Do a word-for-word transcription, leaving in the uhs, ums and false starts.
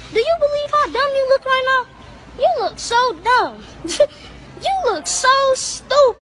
Do you believe how dumb you look right now? You look so dumb. You look so stupid.